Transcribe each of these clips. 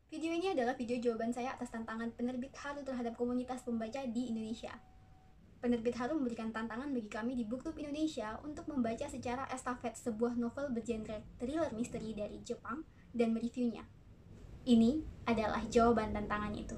Video ini adalah video jawaban saya atas tantangan penerbit Haru terhadap komunitas pembaca di Indonesia. Penerbit Haru memberikan tantangan bagi kami di BookTube Indonesia untuk membaca secara estafet sebuah novel bergenre thriller misteri dari Jepang dan mereviewnya. Ini adalah jawaban tantangan itu.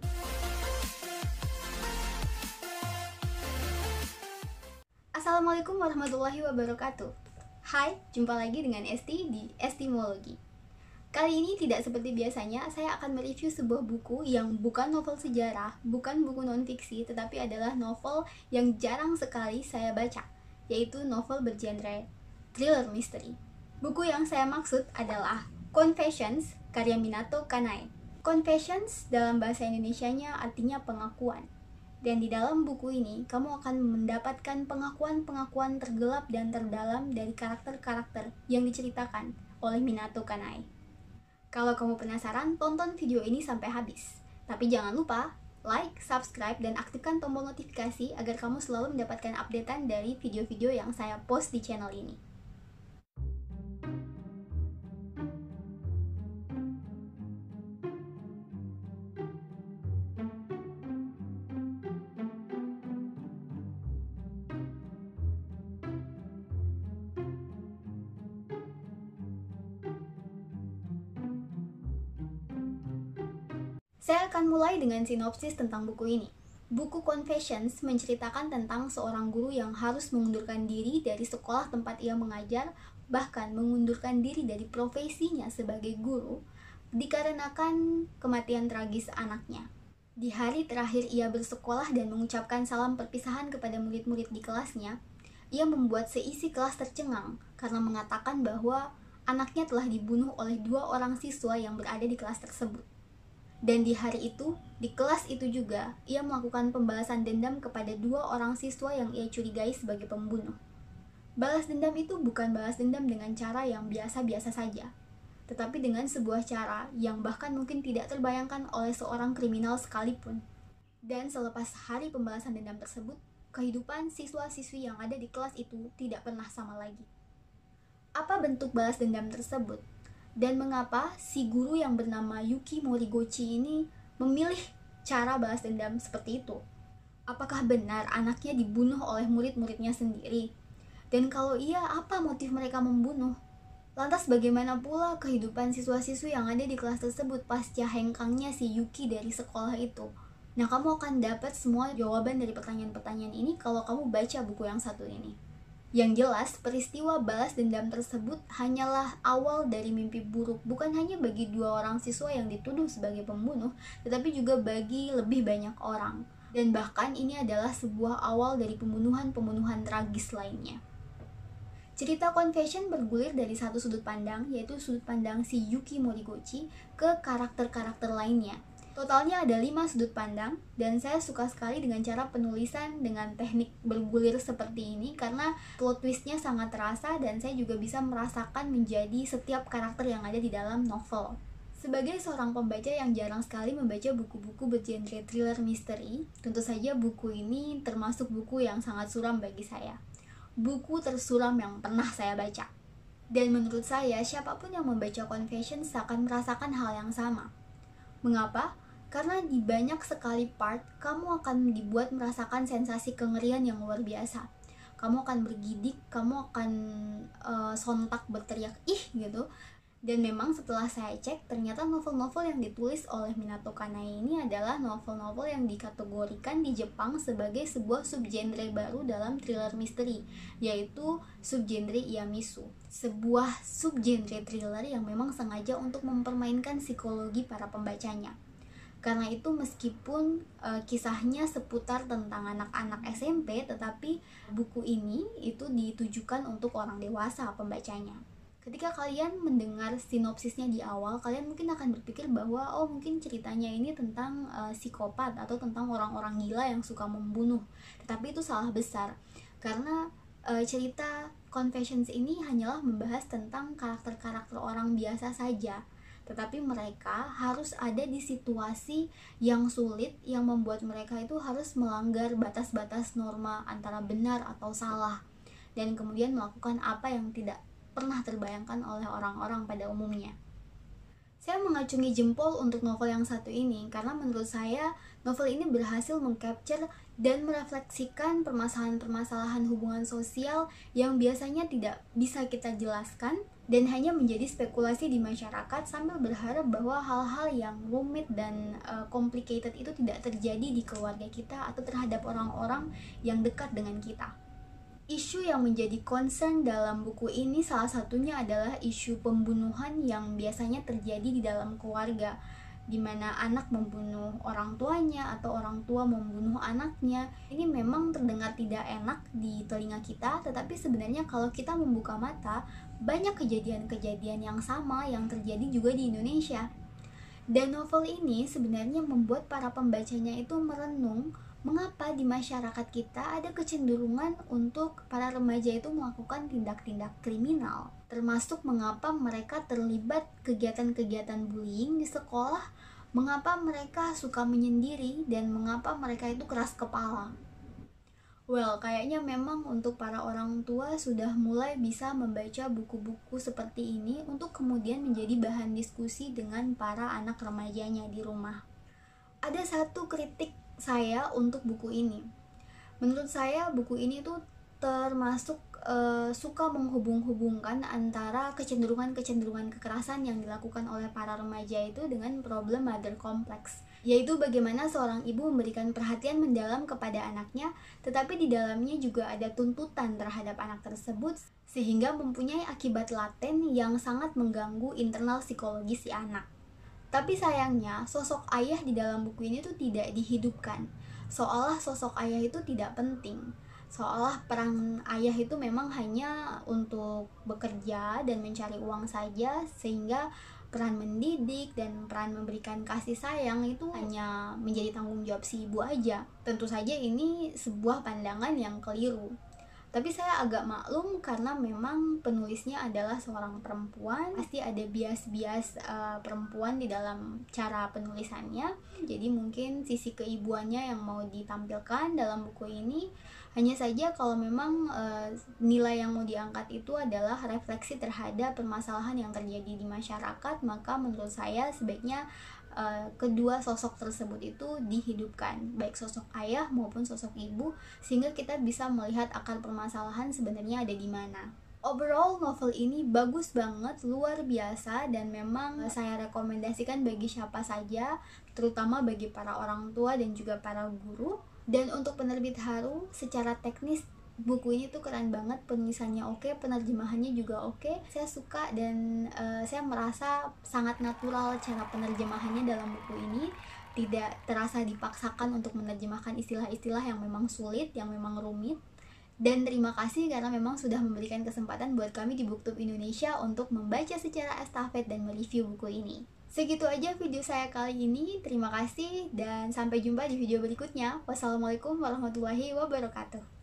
Assalamualaikum warahmatullahi wabarakatuh. Hai, jumpa lagi dengan Esti di Estimologi. Kali ini tidak seperti biasanya, saya akan mereview sebuah buku yang bukan novel sejarah, bukan buku non-fiksi, tetapi adalah novel yang jarang sekali saya baca, yaitu novel bergenre thriller misteri. Buku yang saya maksud adalah Confessions, karya Minato Kanai. Confessions dalam bahasa Indonesianya artinya pengakuan. Dan di dalam buku ini, kamu akan mendapatkan pengakuan-pengakuan tergelap dan terdalam dari karakter-karakter yang diceritakan oleh Minato Kanai. Kalau kamu penasaran, tonton video ini sampai habis. Tapi jangan lupa like, subscribe, dan aktifkan tombol notifikasi agar kamu selalu mendapatkan updatean dari video-video yang saya post di channel ini. Saya akan mulai dengan sinopsis tentang buku ini. Buku Confessions menceritakan tentang seorang guru yang harus mengundurkan diri dari sekolah tempat ia mengajar, bahkan mengundurkan diri dari profesinya sebagai guru, dikarenakan kematian tragis anaknya. Di hari terakhir ia bersekolah dan mengucapkan salam perpisahan kepada murid-murid di kelasnya, ia membuat seisi kelas tercengang karena mengatakan bahwa anaknya telah dibunuh oleh 2 orang siswa yang berada di kelas tersebut. Dan di hari itu, di kelas itu juga, ia melakukan pembalasan dendam kepada 2 orang siswa yang ia curigai sebagai pembunuh. Balas dendam itu bukan balas dendam dengan cara yang biasa-biasa saja, tetapi dengan sebuah cara yang bahkan mungkin tidak terbayangkan oleh seorang kriminal sekalipun. Dan selepas hari pembalasan dendam tersebut, kehidupan siswa-siswi yang ada di kelas itu tidak pernah sama lagi. Apa bentuk balas dendam tersebut? Dan mengapa si guru yang bernama Yuki Morigochi ini memilih cara balas dendam seperti itu? Apakah benar anaknya dibunuh oleh murid-muridnya sendiri? Dan kalau iya, apa motif mereka membunuh? Lantas bagaimana pula kehidupan siswa-siswi yang ada di kelas tersebut pasca hengkangnya si Yuki dari sekolah itu? Nah, kamu akan dapat semua jawaban dari pertanyaan-pertanyaan ini kalau kamu baca buku yang satu ini. Yang jelas, peristiwa balas dendam tersebut hanyalah awal dari mimpi buruk, bukan hanya bagi 2 orang siswa yang dituduh sebagai pembunuh, tetapi juga bagi lebih banyak orang. Dan bahkan ini adalah sebuah awal dari pembunuhan-pembunuhan tragis lainnya. Cerita Confession bergulir dari satu sudut pandang, yaitu sudut pandang si Yuki Morigochi ke karakter-karakter lainnya. Totalnya ada 5 sudut pandang, dan saya suka sekali dengan cara penulisan dengan teknik bergulir seperti ini karena plot twistnya sangat terasa dan saya juga bisa merasakan menjadi setiap karakter yang ada di dalam novel. Sebagai seorang pembaca yang jarang sekali membaca buku-buku bergenre thriller misteri, tentu saja buku ini termasuk buku yang sangat suram bagi saya. Buku tersuram yang pernah saya baca. Dan menurut saya, siapapun yang membaca Confession akan merasakan hal yang sama. Mengapa? Karena di banyak sekali part, kamu akan dibuat merasakan sensasi kengerian yang luar biasa. Kamu akan bergidik, kamu akan sontak berteriak, ih gitu. Dan memang setelah saya cek, ternyata novel-novel yang ditulis oleh Minato Kanai ini adalah novel-novel yang dikategorikan di Jepang sebagai sebuah subgenre baru dalam thriller misteri, yaitu subgenre Iamisu. Sebuah subgenre thriller yang memang sengaja untuk mempermainkan psikologi para pembacanya. Karena itu meskipun kisahnya seputar tentang anak-anak SMP, tetapi buku ini itu ditujukan untuk orang dewasa pembacanya. Ketika kalian mendengar sinopsisnya di awal, kalian mungkin akan berpikir bahwa oh mungkin ceritanya ini tentang psikopat atau tentang orang-orang gila yang suka membunuh. Tetapi itu salah besar, karena cerita Confessions ini hanyalah membahas tentang karakter-karakter orang biasa saja. Tetapi mereka harus ada di situasi yang sulit yang membuat mereka itu harus melanggar batas-batas norma antara benar atau salah, dan kemudian melakukan apa yang tidak pernah terbayangkan oleh orang-orang pada umumnya. Saya mengacungi jempol untuk novel yang satu ini karena menurut saya novel ini berhasil mengcapture dan merefleksikan permasalahan-permasalahan hubungan sosial yang biasanya tidak bisa kita jelaskan dan hanya menjadi spekulasi di masyarakat, sambil berharap bahwa hal-hal yang rumit dan complicated itu tidak terjadi di keluarga kita atau terhadap orang-orang yang dekat dengan kita. Isu yang menjadi concern dalam buku ini salah satunya adalah isu pembunuhan yang biasanya terjadi di dalam keluarga, di mana anak membunuh orang tuanya atau orang tua membunuh anaknya. Ini memang terdengar tidak enak di telinga kita, tetapi sebenarnya kalau kita membuka mata, banyak kejadian-kejadian yang sama yang terjadi juga di Indonesia. Dan novel ini sebenarnya membuat para pembacanya itu merenung mengapa di masyarakat kita ada kecenderungan untuk para remaja itu melakukan tindak-tindak kriminal, termasuk mengapa mereka terlibat kegiatan-kegiatan bullying di sekolah, mengapa mereka suka menyendiri, dan mengapa mereka itu keras kepala. Well, kayaknya memang untuk para orang tua sudah mulai bisa membaca buku-buku seperti ini untuk kemudian menjadi bahan diskusi dengan para anak remajanya di rumah. Ada satu kritik saya untuk buku ini. Menurut saya buku ini tuh termasuk suka menghubung-hubungkan antara kecenderungan-kecenderungan kekerasan yang dilakukan oleh para remaja itu dengan problem mother complex, yaitu bagaimana seorang ibu memberikan perhatian mendalam kepada anaknya, tetapi di dalamnya juga ada tuntutan terhadap anak tersebut, sehingga mempunyai akibat laten yang sangat mengganggu internal psikologis si anak. Tapi sayangnya, sosok ayah di dalam buku ini tuh tidak dihidupkan, seolah sosok ayah itu tidak penting, seolah peran ayah itu memang hanya untuk bekerja dan mencari uang saja, sehingga peran mendidik dan peran memberikan kasih sayang itu hanya menjadi tanggung jawab si ibu aja. Tentu saja ini sebuah pandangan yang keliru. Tapi saya agak maklum karena memang penulisnya adalah seorang perempuan, pasti ada bias-bias perempuan di dalam cara penulisannya. Jadi mungkin sisi keibuannya yang mau ditampilkan dalam buku ini. Hanya saja kalau memang nilai yang mau diangkat itu adalah refleksi terhadap permasalahan yang terjadi di masyarakat, maka menurut saya sebaiknya kedua sosok tersebut itu dihidupkan, baik sosok ayah maupun sosok ibu, sehingga kita bisa melihat akar permasalahan sebenarnya ada di mana. Overall, novel ini bagus banget, luar biasa, dan memang saya rekomendasikan bagi siapa saja, terutama bagi para orang tua dan juga para guru. Dan untuk penerbit Haru, secara teknis buku ini tuh keren banget, penulisannya oke, penerjemahannya juga oke. Saya suka dan saya merasa sangat natural cara penerjemahannya dalam buku ini. Tidak terasa dipaksakan untuk menerjemahkan istilah-istilah yang memang sulit, yang memang rumit. Dan terima kasih karena memang sudah memberikan kesempatan buat kami di BookTube Indonesia untuk membaca secara estafet dan mereview buku ini. Segitu aja video saya kali ini. Terima kasih dan sampai jumpa di video berikutnya. Wassalamualaikum warahmatullahi wabarakatuh.